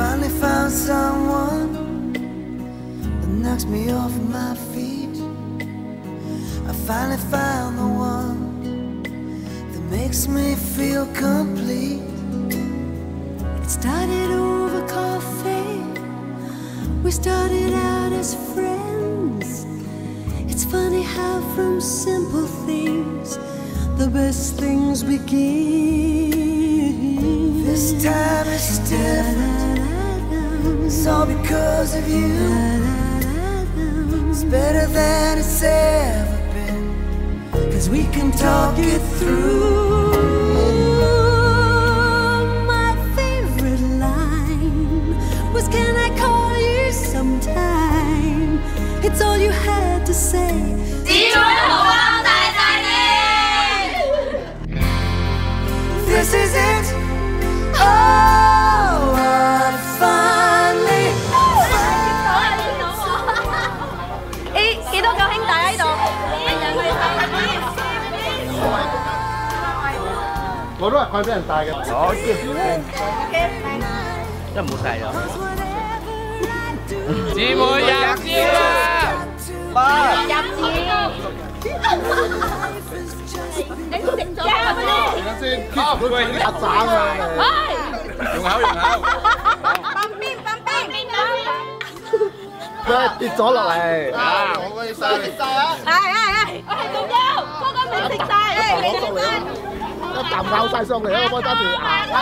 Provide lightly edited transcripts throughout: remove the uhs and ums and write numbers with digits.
finally found someone that knocks me off my feet. I finally found the one that makes me feel complete. It started over coffee. We started out as friends. It's funny how from simple things the best things begin. This time is different. It's all because of you. It's better than it's ever been, 'cause we can talk it through. My favorite line was, "Can I call you sometime?" It's all you had to say. This is it. Oh, I finally. 幾多個兄弟喺度？ 我都係佢俾人帶嘅。好嘅。真係冇晒咗。姊妹入招啦！入招。你食咗啊？等陣先，佢壓盞啊！用口。崩邊。佢跌咗落嚟。啊！我嗰啲食晒啊！係，我係仲有，嗰個未食晒。我做嚟啊！一啖咬晒上嚟啊！我揸住牙。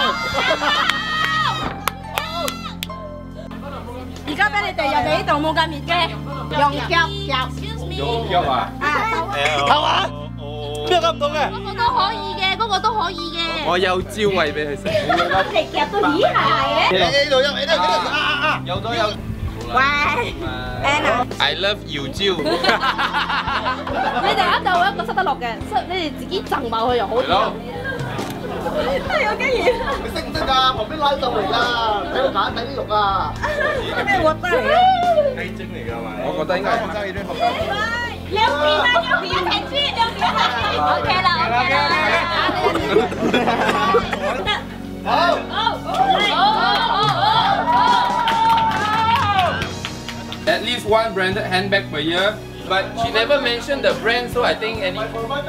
而家俾你哋入嚟呢度冇咁熱嘅，用腳。用腳啊？ 係嘛？邊個夾唔到嘅？ 嗰個都可以嘅，嗰個都可以嘅。 我有招餵俾佢食。 你夾到咦係嘅。 呢度有咗。 喂 ，I love you 招。 你哋一度一個塞得落嘅，你哋自己贈埋佢又好啲。係我竟然。 你識唔識㗎？旁邊拉上嚟㗎，睇到眼睇啲肉啊！ 咩核突嚟嘅？ 雞精嚟㗎嘛？我覺得應該係學生已經學得。 兩邊一齊豬，OK 啦。好。 At least one branded handbag per year, but she never mentioned the brand, so I think any.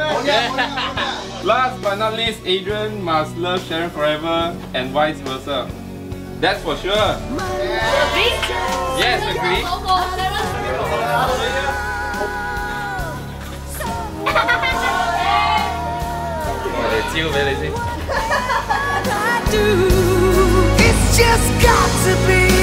Last but not least, Adrian must love Shearon forever and vice versa. That's for sure. Yes, agree. 我哋招俾你先。 It's just got to be.